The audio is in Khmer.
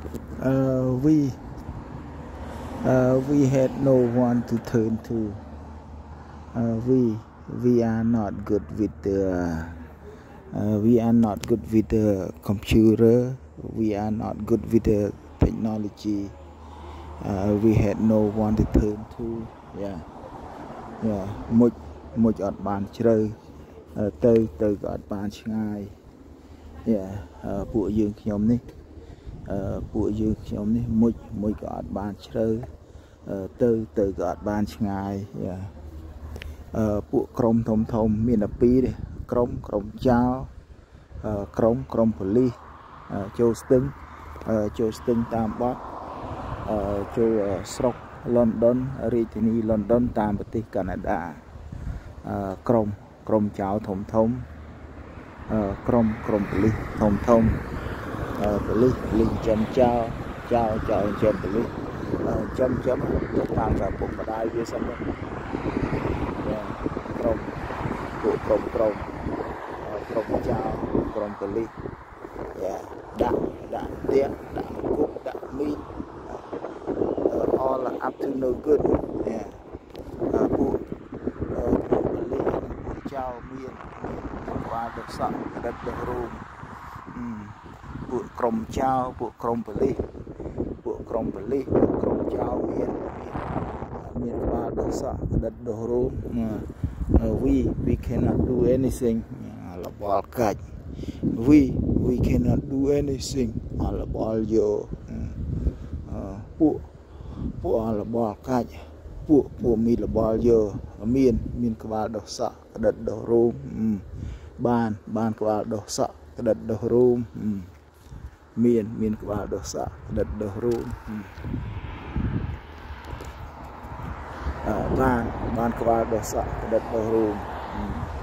We had no one to turn to. We are not good with the computer. We are not good with the technology. We had no one to turn to. Yeah. Much ọt bàn chơi từ ọt bàn ngay.ពួកយើងខ្ញុំនេះមួយក៏អត់បានជ្រៅទៅក៏អត់បានឆ្ងាយពួកក្រុមធំមានតែពីរទេក្រុមចៅក្រុមប៉ូលីសចូលស្ទឹងតាមបទចូលស្រុក London រាជធានី London តាមប្រទេសកាណាដាក្រុមចៅធំក្រុមប៉ូលីសធំប៉ូលីសចំចៅចំប៉ូលីសចំតាមតែពុកម្ដាយវាសិនទៅក្រុមចៅក្រុមប៉ូលីសដាក់ផ្ទះដាក់គុកដាក់មីនall up to no good ពួកប៉ូលីសចៅមានបាទទៅសក់ដិតទៅរូមពួកក្រុមចៅពួកក្រុមប៉ូលីសក្រុមចៅមានក្បាលទៅសក់ដិតទៅរូមwe cannot do anything លបល់កាច់ we cannot do anything លបល់យកពួកលបល់កាច់ពួកមានលបល់យកមានក្បាលដោះសក់ក្តិតដោះរូមបានក្បាលដោះសក់ក្តិតដោះរូមមានក្បាលដោះសក់ក្តិតដោះរូមបានក្បាលដោះសក់ក្តិតដោះរូម